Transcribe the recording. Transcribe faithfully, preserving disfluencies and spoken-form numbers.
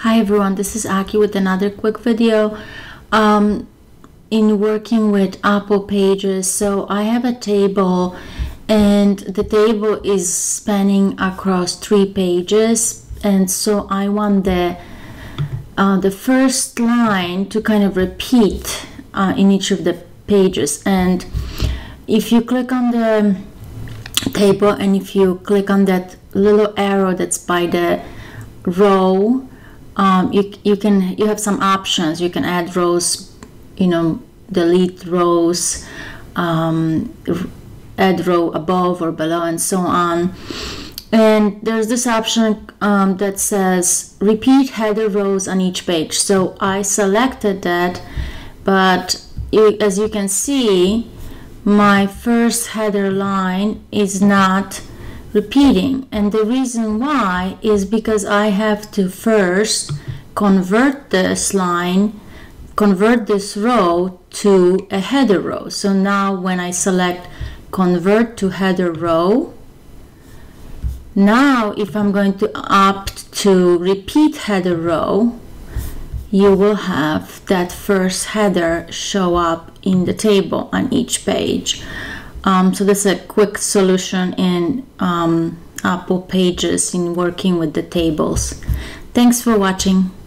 Hi everyone, this is Aki with another quick video um, in working with Apple Pages. So I have a table and the table is spanning across three pages, and so I want the uh, the first line to kind of repeat uh, in each of the pages. And if you click on the table and if you click on that little arrow that's by the row, Um, you, you can you have some options. You can add rows, you know, delete rows, um, add row above or below, and so on. And there's this option um, that says repeat header rows on each page. So I selected that, but you, as you can see, my first header line is not repeating, and the reason why is because I have to first convert this line, convert this row to a header row. So now when I select convert to header row, now if I'm going to opt to repeat header row, you will have that first header show up in the table on each page. Um, so this is a quick solution in um, Apple Pages in working with the tables. Thanks for watching.